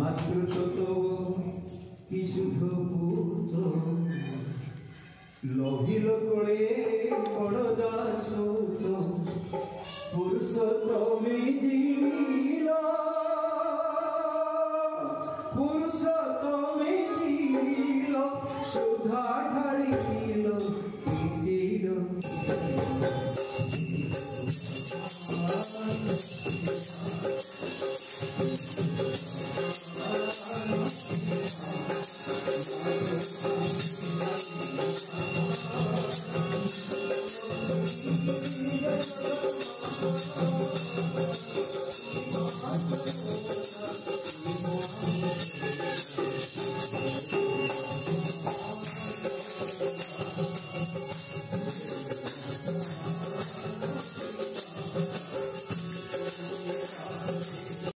মাত্র ছোট কি শুধু পুত লোহিল কোলে বড় দাস পুরুষ তুমি জীবিল পুরুষ তুমি জীবিল সুধা ঢালিল দিল